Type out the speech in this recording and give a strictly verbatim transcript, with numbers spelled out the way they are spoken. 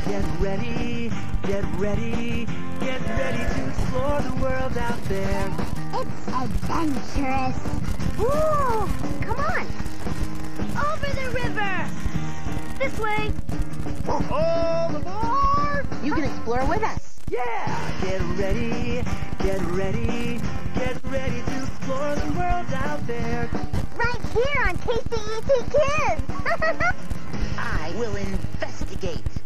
Get ready, get ready, get ready to explore the world out there. It's adventurous. Woo! Come on. Over the river. This way. All aboard! You can explore with us. Yeah! Get ready, get ready, get ready to explore the world out there. Right here on K C E T Kids. I will investigate.